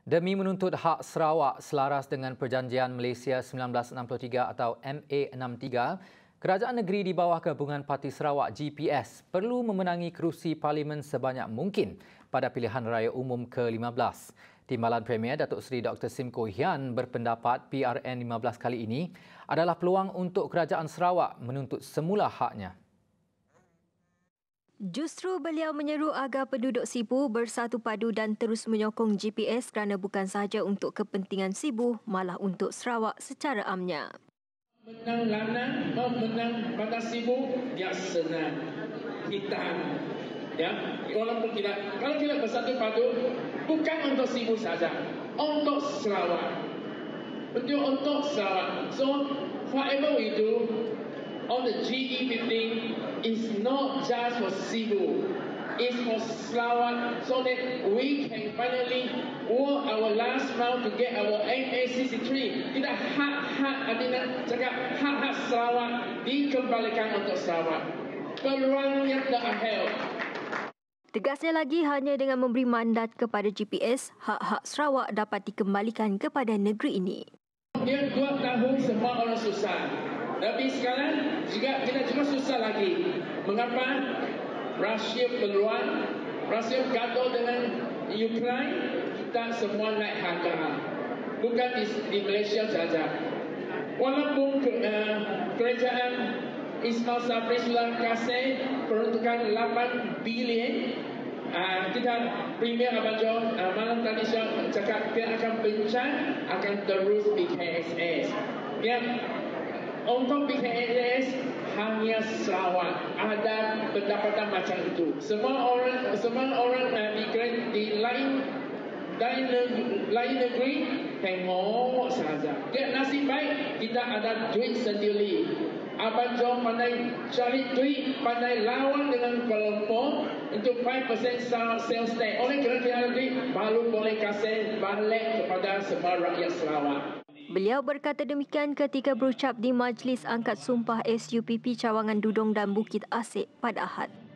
Demi menuntut hak Sarawak selaras dengan Perjanjian Malaysia 1963 atau MA63, Kerajaan Negeri di bawah Gabungan Parti Sarawak GPS perlu memenangi kerusi Parlimen sebanyak mungkin pada pilihan raya umum ke-15. Timbalan Premier Datuk Seri Dr. Simko Hian berpendapat PRN 15 kali ini adalah peluang untuk Kerajaan Sarawak menuntut semula haknya. Justru beliau menyeru agar penduduk Sibu bersatu padu dan terus menyokong GPS kerana bukan sahaja untuk kepentingan Sibu, malah untuk Sarawak secara amnya. Menang lanang, menang pada Sibu, dia senang. Kita, ya, walaupun kalau kita bersatu padu, bukan untuk Sibu saja, untuk Sarawak. Untuk Sarawak. So, whatever we do, on the GE15 is not just for Sibu, it's for Sarawak, so that we can finally walk our last mile to get our MA63. Kita artinya cakap hak Sarawak dikembalikan untuk Sarawak. Peluangnya tak ada. Tegasnya lagi, hanya dengan memberi mandat kepada GPS, hak-hak Sarawak dapat dikembalikan kepada negeri ini. Dia 2 tahun semua orang susah. Tapi sekarang kita juga susah lagi. Mengapa? Rusia peluang, Rusia gaduh dengan Ukraine, kita semua naik harga. Bukan di Malaysia saja. Walaupun kerajaan Ismail Sabri sudah kasih peruntukan 8 bilion, kita Premier Abang John malam tadi cakap kita akan bincang akan terus BKSS. Untuk BKSS hanya Sarawak ada pendapatan macam itu. Semua orang di lain negeri tengok saja. Nasib baik kita ada duit sendiri. Abang John pandai cari duit, pandai lawan dengan kelompok untuk 5% sales tax. Oleh kerana kita ada duit, baru boleh kasih balik kepada semua rakyat Sarawak. Beliau berkata demikian ketika berucap di Majlis Angkat Sumpah SUPP Cawangan Dudong dan Bukit Asik pada Ahad.